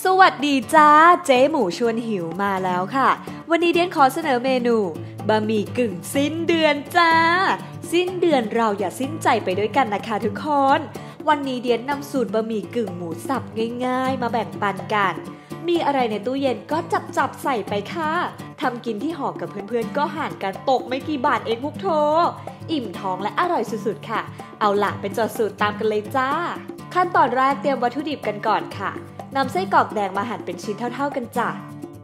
สวัสดีจ้าเจ๊หมูชวนหิวมาแล้วค่ะวันนี้เดียนขอเสนอเมนูบะหมี่กึ่งสิ้นเดือนจ้าสิ้นเดือนเราอย่าสิ้นใจไปด้วยกันนะคะทุกคนวันนี้เดียนนำสูตรบะหมี่กึ่งหมูสับง่ายๆมาแบ่งปันกันมีอะไรในตู้เย็นก็จับใส่ไปค่ะทำกินที่หอกับเพื่อนๆก็ห่างกันตกไม่กี่บาทเองพวกโธอิ่มท้องและอร่อยสุดๆค่ะเอาล่ะเป็นจดสูตรตามกันเลยจ้าขั้นตอนแรกเตรียมวัตถุดิบกันก่อนค่ะนำไส้กรอกแดงมาหั่นเป็นชิ้นเท่าๆกันจ้ะ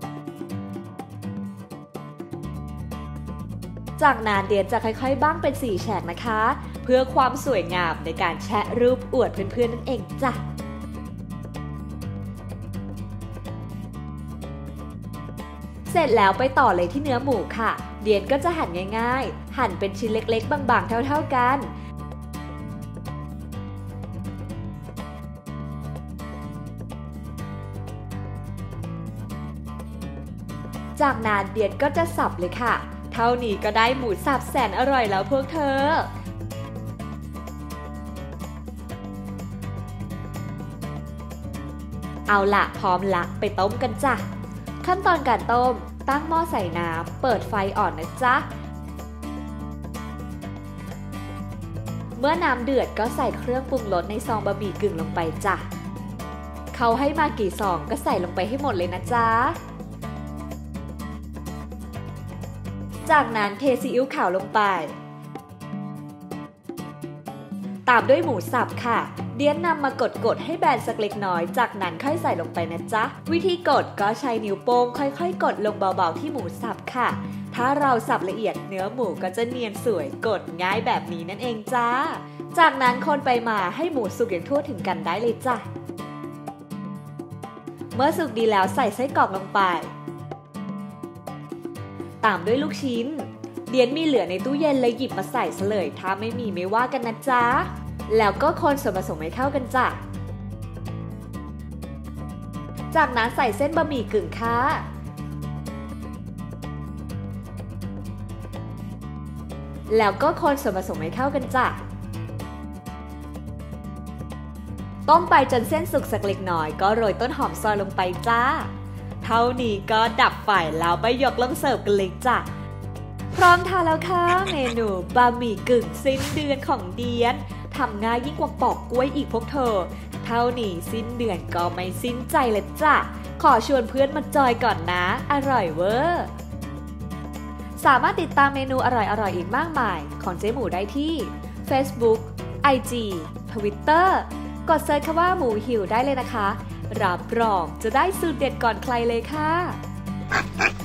จากนั้นเดียนจะค่อยๆบ้างเป็น4แฉกนะคะเพื่อความสวยงามในการแชะรูปอวดเพื่อนๆนั่นเองจ้ะเสร็จแล้วไปต่อเลยที่เนื้อหมูค่ะเดียนก็จะหั่นง่ายๆหั่นเป็นชิ้นเล็กๆบางๆเท่าๆกันจากนั้นเดียนก็จะสับเลยค่ะเท่านี้ก็ได้หมูสับแสนอร่อยแล้วพวกเธอเอาละพร้อมละไปต้มกันจ้ะขั้นตอนการต้มตั้งหม้อใส่น้ำเปิดไฟอ่อนนะจ๊ะเมื่อน้ำเดือดก็ใส่เครื่องปรุงรสในซองบะหมี่กึ่งลงไปจ้ะเขาให้มากี่ซองก็ใส่ลงไปให้หมดเลยนะจ๊ะจากนั้นเทซีอิ๊วขาวลงไปตามด้วยหมูสับค่ะเดียนนำมากดให้แบนสักเล็กน้อยจากนั้นค่อยใส่ลงไปนะจ๊ะวิธีกดก็ใช้นิ้วโป้งค่อยๆกดลงเบาๆที่หมูสับค่ะถ้าเราสับละเอียดเนื้อหมูก็จะเนียนสวยกดง่ายแบบนี้นั่นเองจ้าจากนั้นคนไปมาให้หมูสุกอย่างทั่วถึงกันได้เลยจ้ะเมื่อสุกดีแล้วใส่ไส้กรอกลงไปตามด้วยลูกชิ้นเดียนมีเหลือในตู้เย็นเลยหยิบมาใส่ซะเลยถ้าไม่มีไม่ว่ากันนะจ๊ะแล้วก็คนส่วนผสมให้เข้ากันจ้ะจากนั้นใส่เส้นบะหมี่กึ่งค่ะแล้วก็คนส่วนผสมให้เข้ากันจ้ะต้มไปจนเส้นสุกสักเล็กน้อยก็โรยต้นหอมซอยลงไปจ้าเท่านี้ก็ดับไฟแล้วไปยกลงเสิร์ฟกันเลยจ้ะพร้อมทานแล้วค่ะเมนูบะหมี่กึ่งสิ้นเดือนของเดียนทำง่ายยิ่งกว่าปอกกล้วยอีกพวกเธอเท่านี้สิ้นเดือนก็ไม่สิ้นใจเลยจ้ะขอชวนเพื่อนมาจอยก่อนนะอร่อยเวอร์สามารถติดตามเมนูอร่อยๆอีกมากมายของเจ๊หมูได้ที่ Facebook IG Twitter กดเซิร์ชคำว่าหมูหิวได้เลยนะคะรับรองจะได้สูตรเด็ดก่อนใครเลยค่ะ